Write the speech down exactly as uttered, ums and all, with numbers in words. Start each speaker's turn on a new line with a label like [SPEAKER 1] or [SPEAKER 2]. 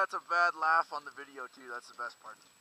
[SPEAKER 1] that's a bad laugh on the video too. That's the best part.